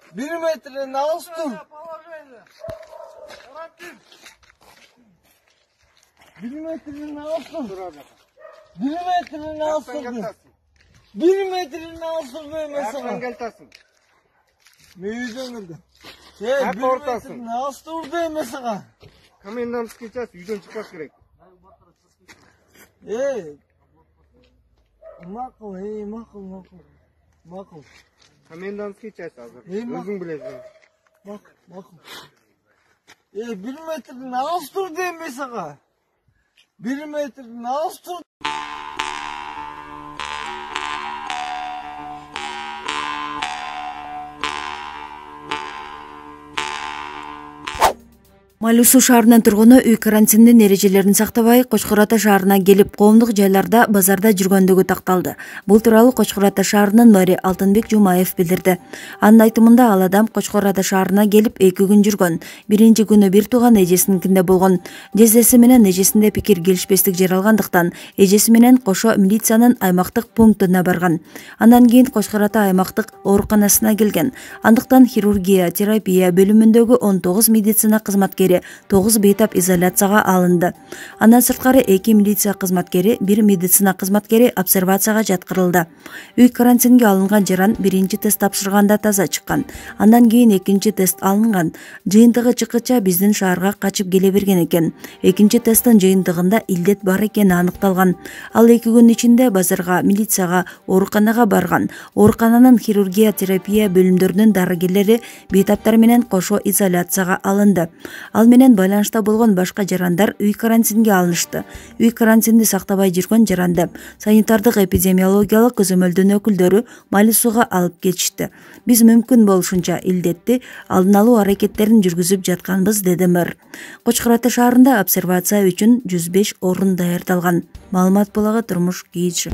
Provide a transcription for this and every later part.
1 метрden алыс dur. 1 metrenin alsın. 1 metrenin alsın. 1 metrenin alsın mesela. Erken geltasın. Meydan geldi. 1 metrenin alsın dur mesela. Komendantский час үйден çıkmak gerek. Makul. Komendantский час hazır. Özün bilesin. Makul. 1 metrenin alsın dur mesela. 1 metrenin alsın. Малюсу шаарынын тургуну үй карантиндин эрежелерин сактабай Кочкор Ата шаарына келип, коомдук жайларда, базарда жүргөндүгү такталды. Бул тууралуу Кочкор Ата шаарынын мэри Алтынбек Жумаев билдирди. Анын айтымында ал адам Кочкор Ата шаарына келип 2 күн жүргөн. Биринчи күнү бир тууган эжесиникинде болгон. Жездеси менен эжесинде пикир келишпестик жаралгандыктан эжеси менен кошо милициянын аймактык пунктуна барган. Андан кийин Кочкор Ата аймактык ооруканасына келген. Андыктан хирургия, терапия бөлүмүндөгү 19 медицина кызматкери 9 бейтап изоляцияга алынды. Андан сырткары 2 милиция кызматкери, 1 медицина кызматкери обсервацияга жаткырылды. Үй карантинге алынган жаран биринчи тест тапшырганда таза чыккан. Андан кийин экинчи тест алынган. Жыйынтыгы чыккыча биздин шаарга качып келе берген экен. Экинчи тесттин жыйынтыгында илдет бар экени аныкталган. Ал 2 күн ичинде базарга, милицияга, ооруканага барган. Оорукананын хирургия, терапия бөлүмдөрүнүн дарыгерлери бейтаптар менен кошо изоляцияга алынды. Ал менен байланышта болгон башка жарандар үй карантинге алынышты. Үй карантинди сактабай жүргөн жаранды санитардык эпидемиологиялык көзөмөлдөн өкүлдөрү Малюсуга алып кетишти. Биз мүмкүн болушунча илдетти алдын алуу аракеттерин жүргүзүп жатканбыз, деди мэр. Кочкор Ата шаарында обсервация үчүн 105 орун даярдалган. Маалымат булагы Турмуш Кийичи.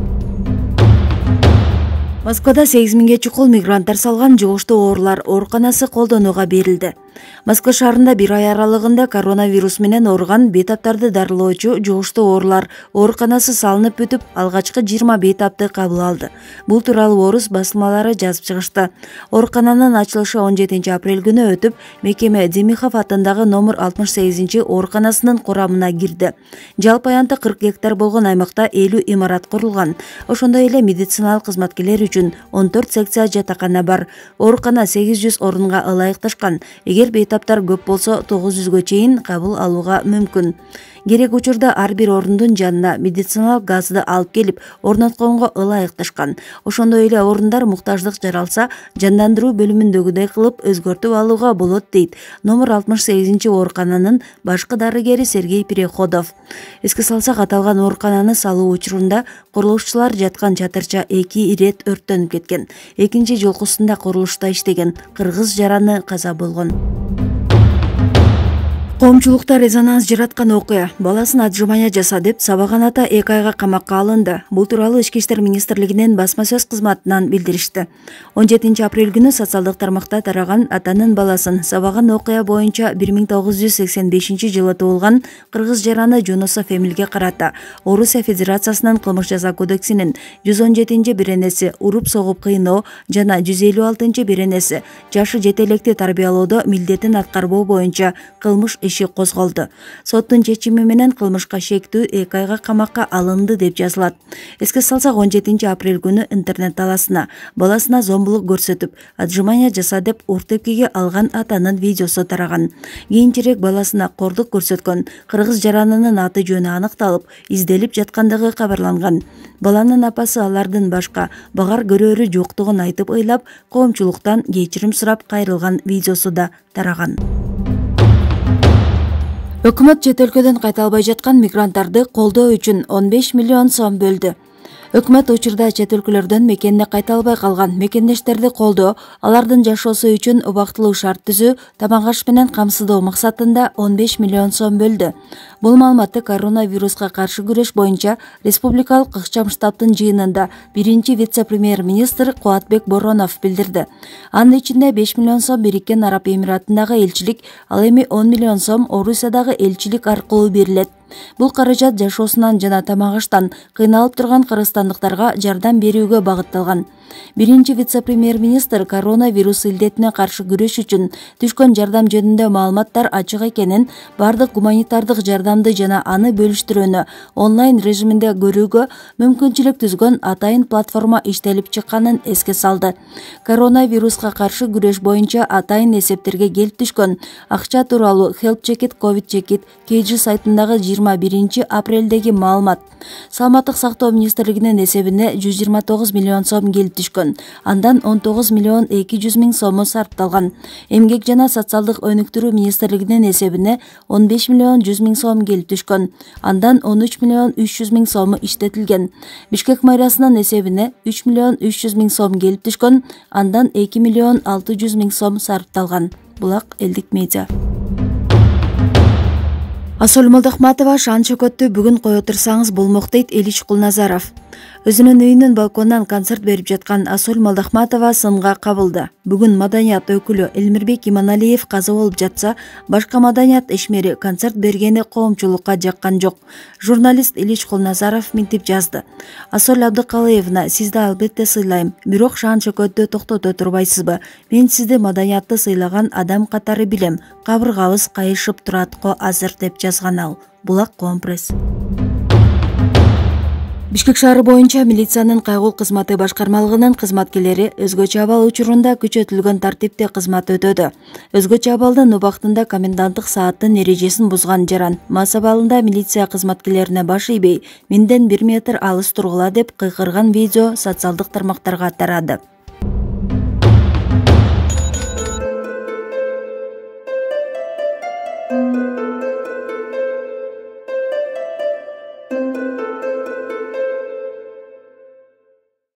Москвада 8000 чукул мигранттар салган жугуштуу оорулар ооруканасы колдонууга берилди. Москва шаарында 1 ай аралыгында коронавирус менен ооруган бейтаптарды дарылоочу жугуштуу оорулар ооруканасы салынып бүтүп, алгачкы 20 бейтапты кабыл алды. Бул тууралуу орус басылмалары жазып чыгышты. Оорукананын ачылышы 17 апрель күнү өтүп, мекеме Демихов атындагы номер 68 ооруканасынын курамына кирди. Жалпы аянты 40 гектар болгон аймакта 50 имарат курулган. Ошондой эле медициналык кызматкерлер үчүн 14 секция жатакана бар. Оорукана 800 орунга ылайыкташкан. Эгер бейтаптар көп болсо 900гө чейин кабыл алууга мүмкүн. Керек учурда ар бир орундун жанына медициналык газды алып келип орнотконго ылайыкташкан. Ошондой эле орундар муктаждык жаралса, жандандыруу бөлүмүндөгүдөй кылып өзгөртүп алууга болот, дейт номер 68 оорукананын башкы дарыгери Сергей Переходов. Эске салсак, аталган оорукананы салуу учурунда курулушчулар жаткан чатырча 2 ирет өрттөнүп кеткен. Экинчи жолкусунда курулушта иштеген кыргыз жараны каза болгон. Коомчулукта резонанс жараткан окуя. Баласын отжимания жаса деп сабаган ата 2 айга камакка алынды. Бул тууралуу Ички иштер министрлигинин басма сөз кызматынан билдиришти. 17 апрель күнү социалдык тармакта тараган атанын баласын сабаган окуя боюнча 1985 жылы туулган кыргыз жараны Жунусов Эмилге карата Орусия Федерациясынын кылмыш жаза кодексинин 117 беренеси уруп согуп кыйноо жана 156 беренеси жашы жете электи тарбиялоодо милдетин аткарбоо боюнча кылмыш иши козголду. Соттун чечими менен кылмышка шектүү 2 айга камакка алынды деп жазылат. Эске салсак, 17 апрель күнү интернет таласына баласына зомбулук көрсөтүп, отжимания жаса деп уртепкеге алган атанын видеосу тараган. Кийинчерээк баласына кордук көрсөткөн кыргыз жаранынын аты жөнү аныкталып, изделип жаткандыгы кабарланган. Баланын апасы алардын башка багар көрөрү жоктугун айтып ыйлап, коомчулуктан кечирим сурап кайрылган видеосу да тараган. Өкмөт чет өлкөдөн кайта албай жаткан мигранттарды колдоо үчүн 15 миллион сом бөлдү. Өкмөт учурда чет өлкөлөрдөн мекенине кайта албай калган мекендештерди колдоо, алардын жашоосу үчүн убактылуу шарт түзүү, тамак-аш менен камсыздоо максатында 15 миллион сом бөлдү. Бул маалыматты коронавируска каршы күрөш боюнча республикалык ыкчам штабтын жыйынында биринчи вице-премьер-министр Кубатбек Боронов билдирди. Анын ичинде 5 миллион сом Бириккен Араб Эмиратындагы элчилик, ал эми 10 миллион сом Орусиядагы элчилик аркылуу берилет. Бул каражат жашоосунан жана тамак-аштан кыйналып турган кыргызстандыктарга жардам берүүгө багытталган. Биринчи вице-премьер-министр коронавирус илдетине каршы күрөш үчүн түшкөн жардам жөнүндө маалыматтар ачык экенин, бардык гуманитардык жардамды жана аны бөлүштүрүүнү онлайн режиминде көрүүгө мүмкүнчүлүк түзгөн атайын платформа иштелип чыкканын эске салды. Коронавируска каршы күрөш боюнча атайын эсептерге келип түшкөн акча тууралуу Help Checkit Covid Checkit KG сайтындагы 21 апрелдеги маалымат. Саламаттык сактоо министрлигинин эсебине 129 миллион сом келип түшкөн. Андан 19 миллион 200 миң сому сарпталган. Эмгек жана социалдык өнүктүрүү министрлигинин эсебине 15 миллион 100 миң сом келип түшкөн. Андан 13 миллион 300 миң сому иштетилген. Бишкек мэриасынын эсебине 3 миллион 300 миң сом келип түшкөн. Андан 2 миллион 600 миң сом сарпталган. Булак элдик медиа. Асол Молдохматова шан чөкөттү бүгүн кое турсаңыз болмок дейт Илич Кулназаров. Өзүнүн үйүнүн балконунан концерт берип жаткан Асол Молдохматова сынга кабылды. Бүгүн маданият өкүлү Элмирбек Иманалиев каза болуп жатса, башка маданият ишмери концерт бергени коомчулукка жаккан жок. Журналист Илич Кулназаров мынтип жазды. Асол Абдыкалыевна, сизди албетте сыйлайм, бирок шан чөкөттү токтото турбайсызбы? Мен сизди маданиятты сыйлаган адам катары билем. Кабыргабыз кайышып туратко азыр деп жазган ал. Булак Компресс. Бишкек шаары боюнча милициянын кайгыл кызматы башкармалыгынын кызматкерлери өзгөчө абал учурунда күчөтүлгөн тартипте кызмат өтөдү. Өзгөчө абалдын убактында коменданттык сааттын эрежесин бузган жаран мас абалында милиция кызматкерлерине баш ийбей, менден 1 метр алыс тургула деп кыйкырган видео социалдык тармактарга тарады.